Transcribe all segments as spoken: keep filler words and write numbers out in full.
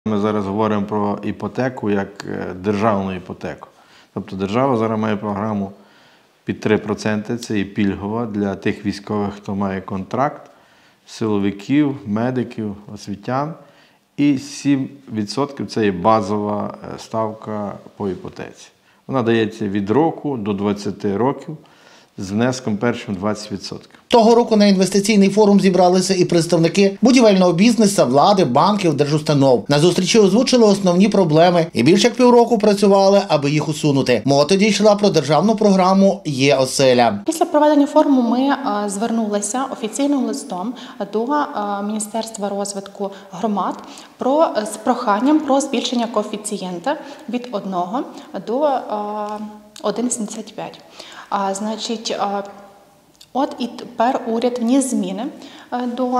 Ми зараз говоримо про іпотеку як державну іпотеку. Тобто держава зараз має програму під три відсотки, це і пільгова для тих військових, хто має контракт, силовиків, медиків, освітян. І сім відсотків – це є базова ставка по іпотеці. Вона дається від року до двадцяти років з внеском першим двадцять відсотків. Того року на інвестиційний форум зібралися і представники будівельного бізнесу, влади, банків, держустанов. На зустрічі озвучили основні проблеми і більше як півроку працювали, аби їх усунути. Мова тоді йшла про державну програму «Є оселя». Після проведення форуму ми звернулися офіційним листом до Міністерства розвитку громад про, з проханням про збільшення коефіцієнта від одного до один цілих сімдесят п'ять. А, значить, а, от і тепер уряд вніс зміни а, до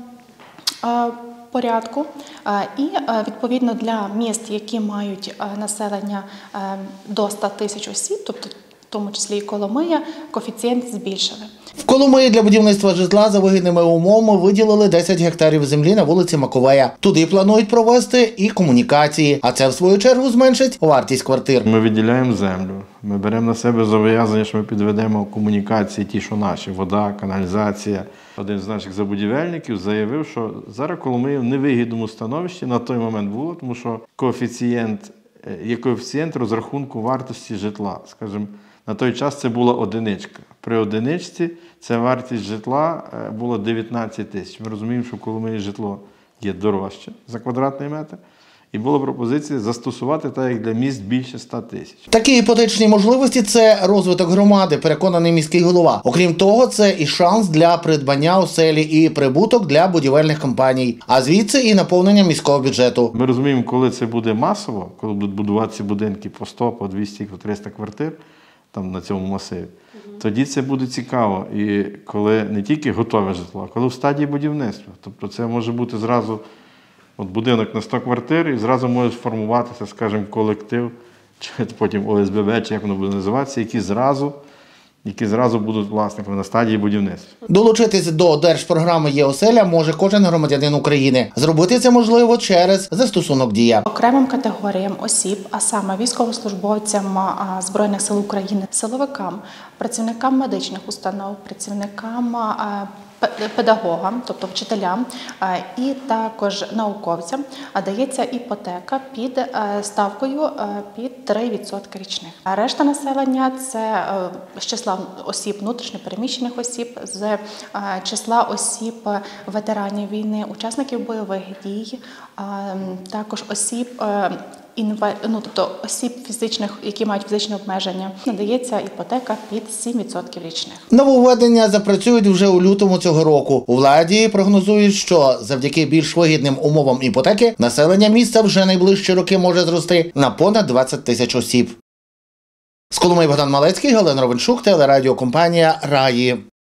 а, порядку а, і а, відповідно для міст, які мають а, населення а, до ста тисяч осіб, тобто в тому числі і Коломия, коефіцієнт збільшили. В Коломиї для будівництва житла за вигідними умовами виділили десять гектарів землі на вулиці Маковея. Туди планують провести і комунікації, а це в свою чергу зменшить вартість квартир. Ми виділяємо землю, ми беремо на себе зобов'язання, що ми підведемо комунікації ті, що наші, вода, каналізація. Один з наших забудівельників заявив, що зараз Коломия в невигідному становищі на той момент було, тому що коефіцієнт, є коефіцієнт розрахунку вартості житла, скажімо, на той час це була одиничка. При одиничці ця вартість житла була дев'ятнадцять тисяч. Ми розуміємо, що в Коломиї житло є дорожче за квадратний метр. І була пропозиція застосувати так, як для міст більше ста тисяч. Такі іпотечні можливості – це розвиток громади, переконаний міський голова. Окрім того, це і шанс для придбання оселі, і прибуток для будівельних компаній. А звідси і наповнення міського бюджету. Ми розуміємо, коли це буде масово, коли будуть будуватися будинки по сто, по двісті, по триста квартир, там на цьому масиві, тоді це буде цікаво. І коли не тільки готове житло, а коли в стадії будівництва. Тобто це може бути зразу от будинок на сто квартир і зразу може сформуватися, скажімо, колектив, чи потім О С Б Б, чи як воно буде називатися, які зразу, які зразу будуть власниками на стадії будівництва. Долучитися до держпрограми «Є оселя» може кожен громадянин України. Зробити це можливо через застосунок «Дія». Окремим категоріям осіб, а саме військовослужбовцям Збройних сил України, силовикам, працівникам медичних установ, працівникам педагогам, тобто вчителям, і також науковцям дається іпотека під ставкою під три відсотки річних. А решта населення – це з числа осіб, внутрішньопереміщених осіб, з числа осіб ветеранів війни, учасників бойових дій, також осіб, Інва... ну, тобто осіб фізичних, які мають фізичні обмеження, надається іпотека під сім відсотків річних. Нововведення запрацюють вже у лютому цього року. У владі прогнозують, що завдяки більш вигідним умовам іпотеки населення міста вже найближчі роки може зрости на понад двадцять тисяч осіб. З Коломиї Богдан Малецький, Галина Ровеншук, телерадіокомпанія «Раї».